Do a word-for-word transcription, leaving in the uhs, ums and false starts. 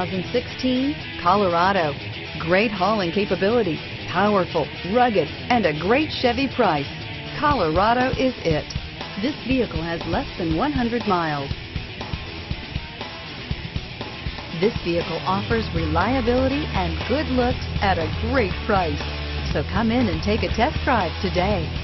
thousand sixteen Colorado. Great hauling capability, powerful, rugged, and a great Chevy price. Colorado is it. This vehicle has less than one hundred miles. This vehicle offers reliability and good looks at a great price. So come in and take a test drive today.